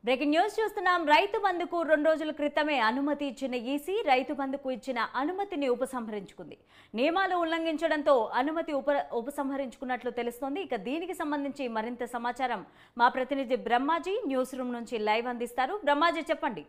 Breaking news చూస్తున్నాం. రైతు బంధుకు 2 రోజుల క్రితమే అనుమతి ఇచ్చిన ఈసీ రైతు బంధుకు ఇచ్చిన అనుమతిని ఉపసంహరించుకుంది. నియమాలు ఉల్లంఘించడంతో అనుమతి ఉపసంహరించుకున్నట్లు తెలుస్తోంది. ఇక దీనికి సంబంధించి మరింత సమాచారం మా ప్రతినిధి బ్రహ్మాజీ న్యూస్ రూమ్ నుంచి లైవ్ అందిస్తారు. బ్రహ్మాజీ, చెప్పండి.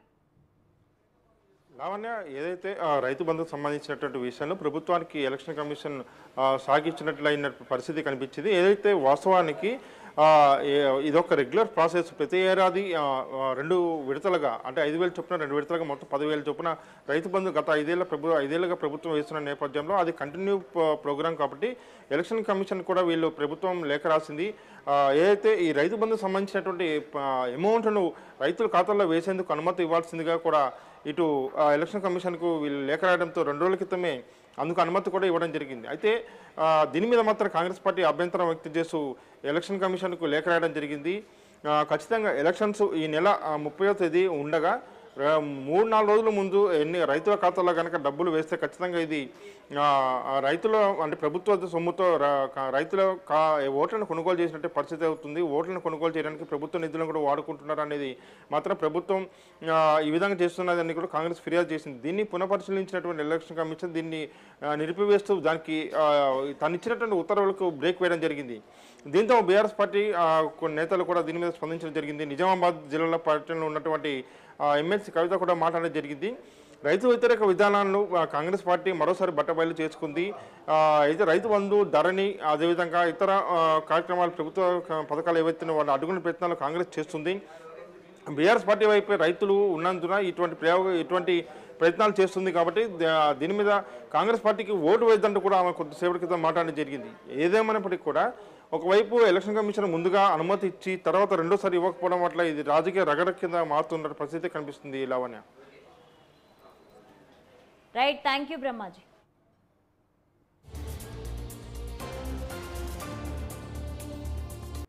లావణ్య, ఏదైతే రైతు బంధుకు సంబంధించినటువంటి విషయంలో ప్రభుత్వానికి ఎలక్షన్ కమిషన్ సాగించినట్లయిన పరిస్థితి కనిపించింది. ఏదైతే వాస్తవానికి ఇదొక రెగ్యులర్ ప్రాసెస్. ప్రతి ఏడాది 2 విడతలుగా, అంటే 5,000 చొప్పున 2 విడతలుగా మొత్తం 10,000 చొప్పున రైతు బంధు గత 5 ఏళ్ళుగా ప్రభుత్వం వేస్తున్న నేపథ్యంలో అది కంటిన్యూ ప్రోగ్రామ్ కాబట్టి ఎలక్షన్ కమిషన్ కూడా వీళ్ళు ప్రభుత్వం లేఖ రాసింది. ఏదైతే ఈ రైతు బంధుకు సంబంధించినటువంటి అమౌంట్ను రైతుల ఖాతాల్లో వేసేందుకు అనుమతి ఇవ్వాల్సిందిగా కూడా ఇటు ఎలక్షన్ కమిషన్కు వీళ్ళు లేఖ రాయడంతో 2 రోజుల క్రితమే అందుకు అనుమతి కూడా ఇవ్వడం జరిగింది. అయితే దీని మీద మాత్రం కాంగ్రెస్ పార్టీ అభ్యంతరం వ్యక్తం చేస్తూ ఎలక్షన్ కమిషన్కు లేఖ రాయడం జరిగింది. ఖచ్చితంగా ఎలక్షన్స్ ఈ నెల 30వ తేదీ ఉండగా 3-4 రోజుల ముందు రైతుల ఖాతాలో కనుక డబ్బులు వేస్తే ఖచ్చితంగా ఇది రైతుల, అంటే ప్రభుత్వ సొమ్ముతో రైతుల ఓట్లను కొనుగోలు చేసినట్టే పరిస్థితి అవుతుంది. ఓట్లను కొనుగోలు చేయడానికి ప్రభుత్వ నిధులను కూడా వాడుకుంటున్నారు అనేది మాత్రం ప్రభుత్వం ఈ విధంగా చేస్తున్నదని కూడా కాంగ్రెస్ ఫిర్యాదు చేసింది. దీన్ని పునఃపరిశీలించినటువంటి ఎలక్షన్ కమిషన్ దీన్ని నిలిపివేస్తూ దానికి తనిచ్చినటువంటి ఉత్తర్వులకు బ్రేక్ వేయడం జరిగింది. దీంతో బీఆర్ఎస్ పార్టీ కొన్ని నేతలు కూడా దీని మీద స్పందించడం జరిగింది. నిజామాబాద్ జిల్లాలో పర్యటనలో ఉన్నటువంటి ఎమ్మెల్సీ కవిత కూడా మాట్లాడడం జరిగింది. రైతు వ్యతిరేక విధానాలను కాంగ్రెస్ పార్టీ మరోసారి బట్టబయలు చేసుకుంది. అయితే రైతు బంధు, ధరణి, అదేవిధంగా ఇతర కార్యక్రమాలు, ప్రభుత్వ పథకాలు ఏవైతే వాళ్ళు అడ్డుకునే ప్రయత్నాలు కాంగ్రెస్ చేస్తుంది. బీఆర్ఎస్ పార్టీ వైపు రైతులు ఉన్నందున ఇటువంటి ప్రయత్నాలు చేస్తుంది కాబట్టి దీని మీద కాంగ్రెస్ పార్టీకి ఓటు వేద్దంటూ కూడా ఆమె కొద్దిసేపటి క్రితం మాట్లాడడం జరిగింది. ఏదేమైనప్పటికీ కూడా ఒకవైపు ఎలక్షన్ కమిషన్ ముందుగా అనుమతి ఇచ్చి తర్వాత రెండోసారి ఇవ్వకపోవడం వల్ల ఇది రాజకీయ రగడ కింద మారుతున్న పరిస్థితి కనిపిస్తుంది. Lavanya. Right, thank you Brahmaji.